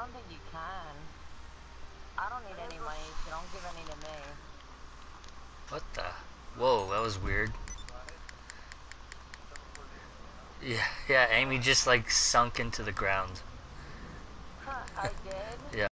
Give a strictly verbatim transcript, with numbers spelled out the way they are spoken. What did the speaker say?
don't think you can. I don't need any money, so don't give any to me. What the? Whoa, that was weird. Yeah, yeah, Amy just like sunk into the ground. I did? Yeah.